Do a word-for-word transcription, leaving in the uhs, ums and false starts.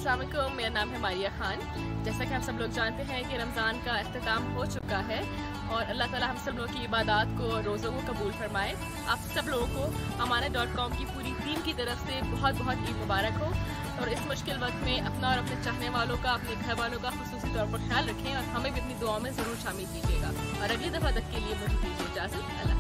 अस्सलाम वालेकुम, मेरा नाम है मारिया खान। जैसा कि आप सब लोग जानते हैं कि रमज़ान का अख्ताम हो चुका है और अल्लाह ताला हम सब लोगों की इबादत को, रोज़ों को कबूल फरमाए। आप सब लोगों को अमाना डॉट कॉम की पूरी टीम की तरफ से बहुत बहुत ईद मुबारक हो और इस मुश्किल वक्त में अपना और अपने चाहने वालों का, अपने घर वालों का खुसूसी तौर पर ख्याल रखें और हमें भी अपनी दुआओं में ज़रूर शामिल कीजिएगा। और अगली दफ़ा तक के लिए मुझे दीजिए इजाज़त। अल्लाह।